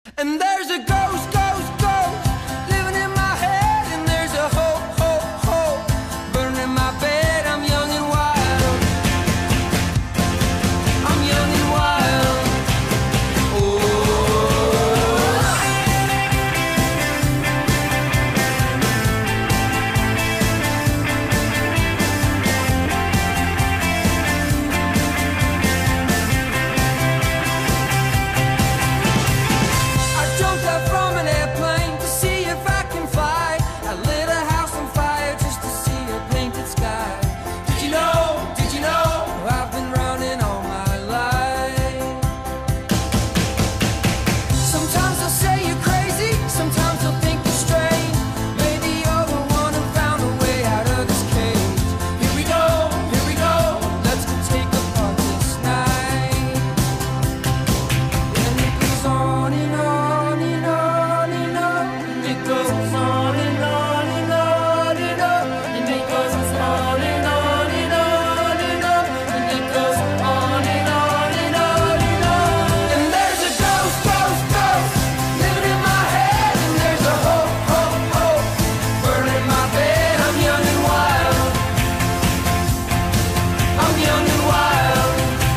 And there's a ghost, ghost, ghost living in my head, and there's a hope, hope, hope burning in my bed. I'm young and wild. I'm young and wild. Oh. I jumped out from an airplane to see if I can fly. I lit a house on fire just to see a painted sky. Did you know, did you know, I've been running all my life. Sometimes they'll say you're crazy, sometimes they'll think you're strange. Maybe you're the one who found a way out of this cage. Here we go, let's go take apart this night. And it goes on and on and on and on. And it goes on and on and on and on. And it goes on and on and on and on. And it goes on and on and on and on. And there's a ghost, ghost, ghost living in my head, and there's a hope, hope, hope burning in my bed. I'm young and wild. I'm young and wild.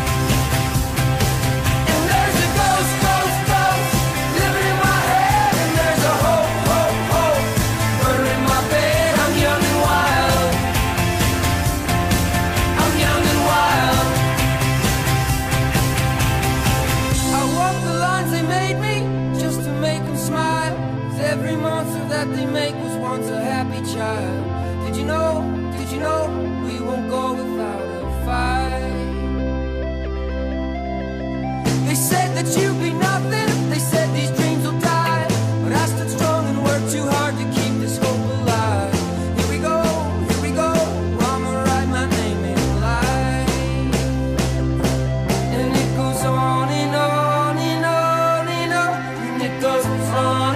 And there's a ghost, ghost, ghost living in my head, and there's a hope, hope, hope burning in my bed. I'm young and wild. I'm young and wild. I walk the lines they made me just to make them smile. 'Cause every monster that they make was once a happy child. Did you know, we won't go without a fight? They said that you'd be nothing, they said these dreams will die. But I stood strong and worked too hard to keep this hope alive. Here we go, I'ma write my name in life. And it goes on and on and on and on. And it goes on